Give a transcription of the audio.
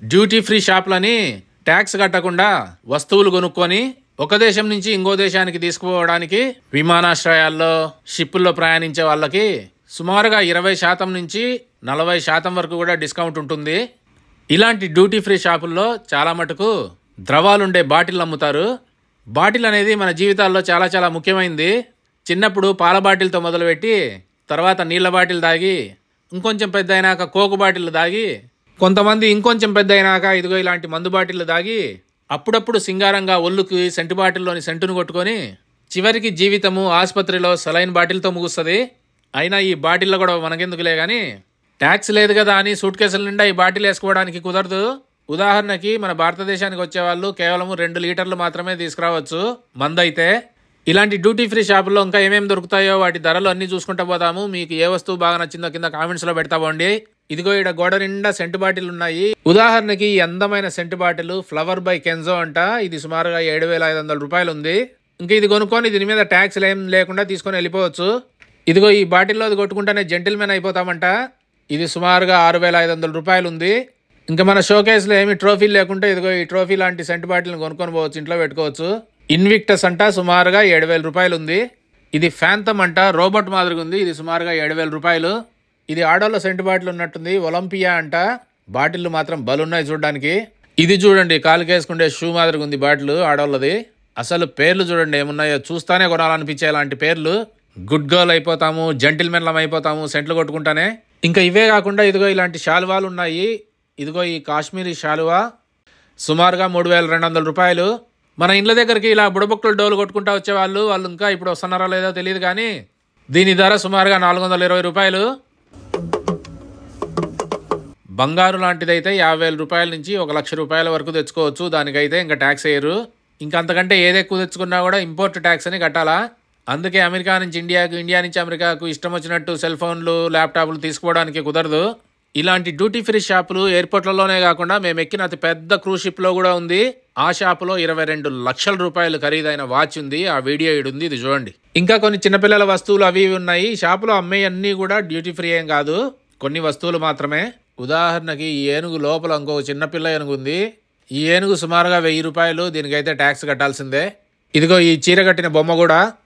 Duty free షాపులని tax కట్టకుండా వస్తువులు కొనుక్కొని ఒక దేశం నుంచి ఇంకో దేశానికి తీసుకుపోవడానికి విమానాశ్రయాల్లో షిప్పుల్లో ప్రయాణించే వాళ్ళకి సుమారుగా 20% నుంచి 40% వరకు కూడా డిస్కౌంట్ ఉంటుంది. ఇలాంటి డ్యూటీ ఫ్రీ షాపుల్లో చాలా మటుకు ద్రవాలుండే బాటిల్ అమ్ముతారు. బాటిల్ అనేది మన జీవితాల్లో చాలా చాలా ముఖ్యమైనది. చిన్నప్పుడు పాల బాటిల్తో మొదలుపెట్టి తర్వాత నీళ్ళ బాటిల్ తాగి ఇంకొంచెం పెద్ద అయినాక కోకు బాటిల్ తాగి కొంతమంది ఇంకొంచెం పెద్ద అయినాక ఇదిగో ఇలాంటి మందు బాటిల్ తాగి అప్పుడప్పుడు సింగారంగా ఒళ్ళుకి సెంటు బాటిల్లోని సెంటును కొట్టుకొని చివరికి జీవితము ఆసుపత్రిలో సలైన్ బాటిల్తో ముగుస్తుంది. అయినా ఈ బాటిల్లో కూడా మనకెందుకులే కానీ ట్యాక్స్ లేదు కదా అని సూట్ కేసుల నిండా ఈ బాటిల్ వేసుకోవడానికి కుదరదు. ఉదాహరణకి మన భారతదేశానికి వచ్చే వాళ్ళు కేవలం 2 లీటర్లు మాత్రమే తీసుకురావచ్చు మందైతే. ఇలాంటి డ్యూటీ ఫ్రీ షాపుల్లో ఇంకా ఏమేమి దొరుకుతాయో వాటి ధరలు అన్నీ చూసుకుంటూ పోదాము. మీకు ఏ వస్తువు బాగా నచ్చిందో కింద కామెంట్స్లో పెడతామండి. ఇదిగో ఇక్కడ గోడ నిండా సెంటు బాటిల్ ఉన్నాయి. ఉదాహరణకి ఈ అందమైన scent bottle flower by Kenzo అంట. ఇది సుమారుగా 7,500 రూపాయలు ఉంది. ఇంకా ఇది కొనుక్కొని దీని మీద ట్యాక్స్ ఏం లేకుండా తీసుకొని వెళ్ళిపోవచ్చు. ఇదిగో ఈ బాటిల్లో అది కొట్టుకుంటేనే జెంటిల్మెన్ అయిపోతామంట. ఇది సుమారుగా 6,500 రూపాయలు ఉంది. ఇంకా మన షోకేస్లో ఏమి ట్రోఫీలు లేకుంటే ఇదిగో ఈ ట్రోఫీ లాంటి సెంటు బాటిల్ని కొనుక్కొని పోవచ్చు, ఇంట్లో పెట్టుకోవచ్చు. ఇన్విక్టస్ అంట సుమారుగా 7,000 రూపాయలు ఉంది. ఇది ఫ్యాంతమ్ అంట, రోబోట్ మాదిరిగా ఉంది. ఇది సుమారుగా 7,000 రూపాయలు. ఇది ఆడోళ్ళ సెంటు బాటిల్ ఉన్నట్టుంది, ఒలింపియా అంట. బాటిల్ మాత్రం బలున్నాయి చూడడానికి. ఇది చూడండి కాలుకేసుకుంటే షూ మాదిరిగా ఉంది బాటిల్ ఆడోళ్ళది. అసలు పేర్లు చూడండి ఏమున్నాయో, చూస్తానే కొనాలనిపించే లాంటి పేర్లు. గుడ్ గర్ల్ అయిపోతాము, జెంటిల్మెన్లం అయిపోతాము సెంట్లు కొట్టుకుంటానే. ఇంకా ఇవే కాకుండా ఇదిగో ఇలాంటి శాలువాలు ఉన్నాయి. ఇదిగో ఈ కాశ్మీరీ శాలువా సుమారుగా 3,200 రూపాయలు. మన ఇండ్ల దగ్గరికి ఇలా బుడబొక్కలు డోలు కొట్టుకుంటా వచ్చేవాళ్ళు ఇంకా ఇప్పుడు వస్తున్నారో లేదో తెలియదు కానీ దీని ధర సుమారుగా 420 రూపాయలు. బంగారు లాంటిదైతే 50,000 రూపాయల నుంచి 1,00,000 రూపాయల వరకు తెచ్చుకోవచ్చు. దానికైతే ఇంకా ట్యాక్స్ వేయరు. ఇంకా అంతకంటే ఏది ఎక్కువ తెచ్చుకున్నా కూడా ఇంపోర్ట్ ట్యాక్స్ అని కట్టాలా. అందుకే అమెరికా నుంచి ఇండియాకు, ఇండియా నుంచి అమెరికాకు ఇష్టం వచ్చినట్టు సెల్ ఫోన్లు, ల్యాప్టాప్లు తీసుకోవడానికి కుదరదు. ఇలాంటి డ్యూటీ ఫ్రీ షాపులు ఎయిర్పోర్ట్లలోనే కాకుండా మేము ఎక్కిన అతి పెద్ద క్రూజ్ షిప్లో కూడా ఉంది. ఆ షాపులో 22 లక్షల రూపాయలు ఖరీదైన వాచ్ ఉంది. ఆ వీడియో ఉంది, ఇది చూడండి. ఇంకా కొన్ని చిన్నపిల్లల వస్తువులు అవి ఉన్నాయి. షాపులో అమ్మేవి అన్నీ కూడా డ్యూటీ ఫ్రీ ఏం కాదు, కొన్ని వస్తువులు మాత్రమే. ఉదాహరణకి ఈ ఏనుగు లోపల ఇంకో చిన్నపిల్ల ఏనుగు ఉంది. ఈ ఏనుగు సుమారుగా 1,000 రూపాయలు. దీనికైతే ట్యాక్స్ కట్టాల్సిందే. ఇదిగో ఈ చీర కట్టిన బొమ్మ కూడా